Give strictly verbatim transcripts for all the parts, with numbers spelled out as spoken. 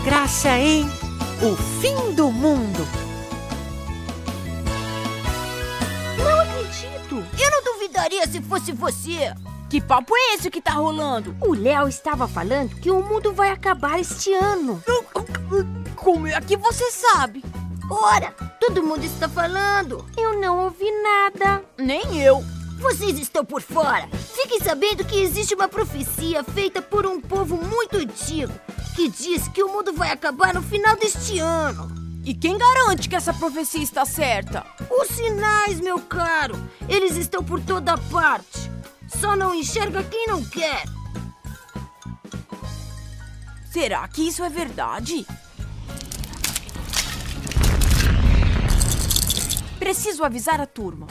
graça, hein? O fim do mundo. Não acredito. Eu não duvidaria se fosse você. Que papo é esse que tá rolando? O Léo estava falando que o mundo vai acabar este ano. Como é que você sabe? Ora, todo mundo está falando. Eu não ouvi nada. Nem eu. Vocês estão por fora. Fiquem sabendo que existe uma profecia feita por um povo muito antigo que diz que o mundo vai acabar no final deste ano. E quem garante que essa profecia está certa? Os sinais, meu caro. Eles estão por toda parte. Só não enxerga quem não quer. Será que isso é verdade? Preciso avisar a turma.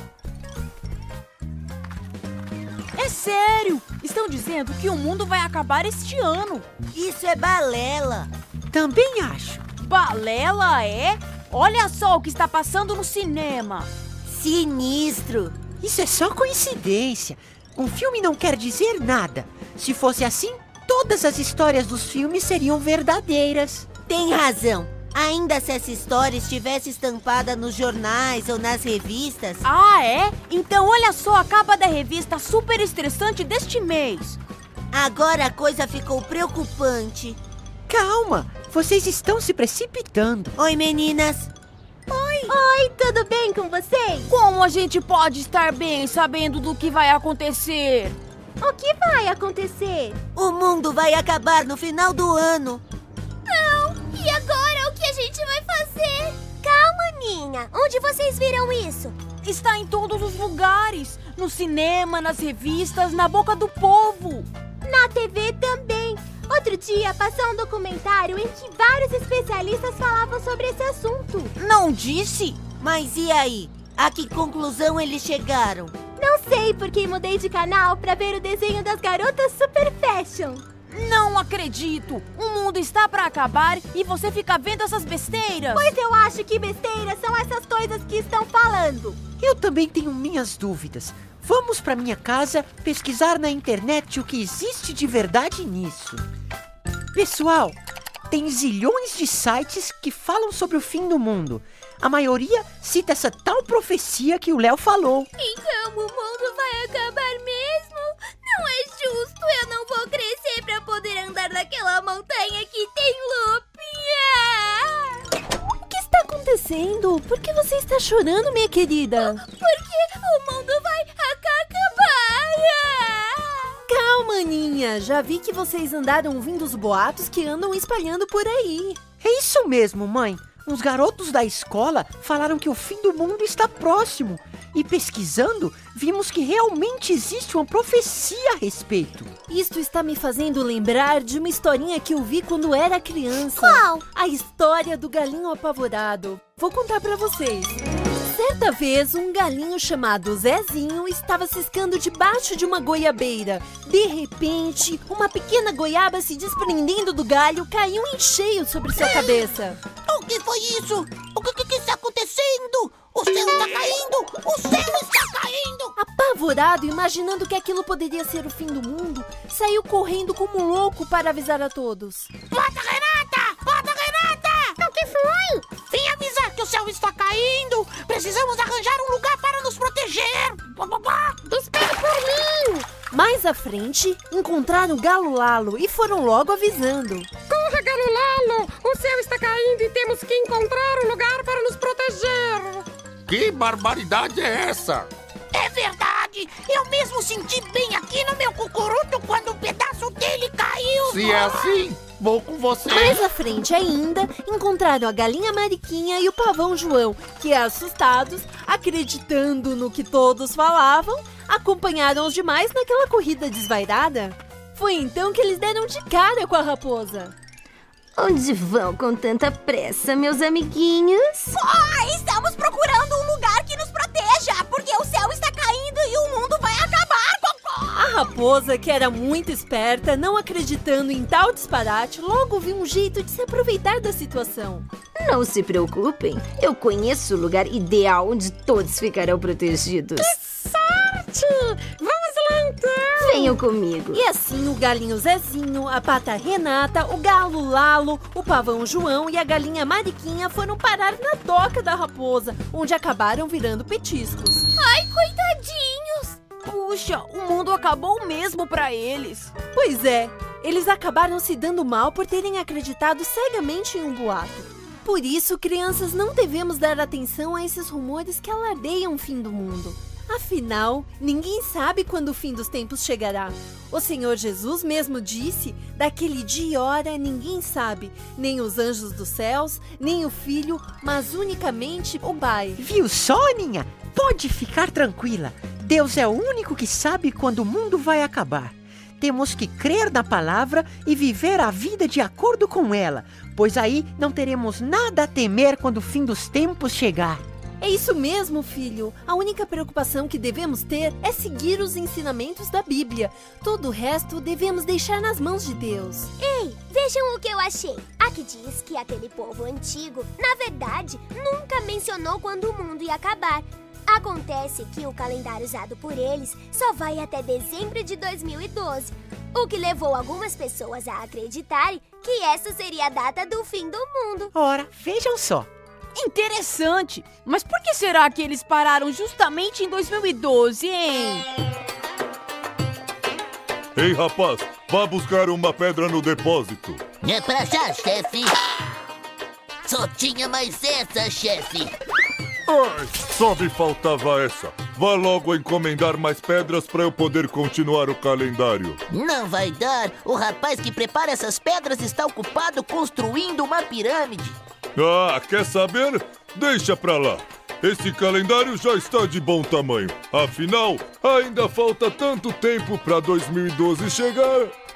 É sério! Estão dizendo que o mundo vai acabar este ano. Isso é balela. Também acho. Balela, é? Olha só o que está passando no cinema. Sinistro. Isso é só coincidência. Um filme não quer dizer nada. Se fosse assim, todas as histórias dos filmes seriam verdadeiras. Tem razão. Ainda se essa história estivesse estampada nos jornais ou nas revistas... Ah, é? Então olha só a capa da revista super estressante deste mês. Agora a coisa ficou preocupante. Calma, vocês estão se precipitando. Oi, meninas. Oi! Oi, tudo bem com vocês? Como a gente pode estar bem sabendo do que vai acontecer? O que vai acontecer? O mundo vai acabar no final do ano. Não! E agora o que a gente vai fazer? Calma, Ninha. Onde vocês viram isso? Está em todos os lugares. No cinema, nas revistas, na boca do povo. Na T V também. Outro dia passou um documentário em que vários especialistas falavam sobre esse assunto. Não disse? Mas e aí? A que conclusão eles chegaram? Não sei, porque mudei de canal para ver o desenho das garotas Super Fashion. Não acredito! O mundo está para acabar e você fica vendo essas besteiras? Pois eu acho que besteiras são essas coisas que estão falando. Eu também tenho minhas dúvidas. Vamos para minha casa pesquisar na internet o que existe de verdade nisso. Pessoal, tem zilhões de sites que falam sobre o fim do mundo. A maioria cita essa tal profecia que o Léo falou. Então o mundo vai acabar mesmo? Não é justo, eu não vou crescer para poder andar naquela montanha que tem lupia. O que está acontecendo? Por que você está chorando, minha querida? Porque o mundo vai acabar. Calma, Aninha. Já vi que vocês andaram ouvindo os boatos que andam espalhando por aí. É isso mesmo, mãe. Os garotos da escola falaram que o fim do mundo está próximo. E pesquisando, vimos que realmente existe uma profecia a respeito. Isto está me fazendo lembrar de uma historinha que eu vi quando era criança. Qual? A história do galinho apavorado. Vou contar pra vocês. Certa vez, um galinho chamado Zezinho estava ciscando debaixo de uma goiabeira. De repente, uma pequena goiaba se desprendendo do galho caiu em cheio sobre sua cabeça. O que foi isso? O que, que está acontecendo? O céu está caindo! O céu está caindo! Apavorado, imaginando que aquilo poderia ser o fim do mundo, saiu correndo como um louco para avisar a todos. Bota, Renata! Bota, Renata! O que foi? Vem avisar que o céu está caindo! Precisamos arranjar um lugar para nos proteger! Espere por mim! Mais à frente, encontraram o Galo Lalo e foram logo avisando. Corra, Galo Lalo! O céu está caindo e temos que encontrar um lugar para nos proteger! Que barbaridade é essa? É verdade! Eu mesmo senti bem aqui no meu cucuruto quando um pedaço dele caiu! Se é assim, vou com você! Mais à frente ainda, encontraram a galinha Mariquinha e o pavão João, que, assustados, acreditando no que todos falavam, acompanharam os demais naquela corrida desvairada. Foi então que eles deram de cara com a raposa. Onde vão com tanta pressa, meus amiguinhos? Oh, estamos procurando um lugar que nos proteja, porque o céu está caindo e o mundo vai acabar, Cocó! A raposa, que era muito esperta, não acreditando em tal disparate, logo viu um jeito de se aproveitar da situação. Não se preocupem, eu conheço o lugar ideal onde todos ficarão protegidos. Que sorte! Vamos lá então! Venham comigo. E assim o galinho Zezinho, a pata Renata, o galo Lalo, o pavão João e a galinha Mariquinha foram parar na toca da raposa, onde acabaram virando petiscos. Ai, coitadinhos! Puxa, o mundo acabou mesmo pra eles. Pois é, eles acabaram se dando mal por terem acreditado cegamente em um boato. Por isso, crianças, não devemos dar atenção a esses rumores que alardeiam o fim do mundo. Afinal, ninguém sabe quando o fim dos tempos chegará. O Senhor Jesus mesmo disse, daquele dia e hora ninguém sabe, nem os anjos dos céus, nem o Filho, mas unicamente o Pai. Viu só, Aninha? Pode ficar tranquila. Deus é o único que sabe quando o mundo vai acabar. Temos que crer na palavra e viver a vida de acordo com ela, pois aí não teremos nada a temer quando o fim dos tempos chegar. É isso mesmo, filho. A única preocupação que devemos ter é seguir os ensinamentos da Bíblia. Todo o resto devemos deixar nas mãos de Deus. Ei, vejam o que eu achei. Aqui diz que aquele povo antigo, na verdade, nunca mencionou quando o mundo ia acabar. Acontece que o calendário usado por eles só vai até dezembro de dois mil e doze, o que levou algumas pessoas a acreditarem que essa seria a data do fim do mundo. Ora, vejam só. Interessante. Mas por que será que eles pararam justamente em dois mil e doze, hein? Ei, rapaz, vá buscar uma pedra no depósito. É pra já, chefe. Só tinha mais essa, chefe. Ai, só me faltava essa. Vá logo encomendar mais pedras para eu poder continuar o calendário. Não vai dar. O rapaz que prepara essas pedras está ocupado construindo uma pirâmide. Ah, quer saber? Deixa pra lá. Esse calendário já está de bom tamanho. Afinal, ainda falta tanto tempo para dois mil e doze chegar.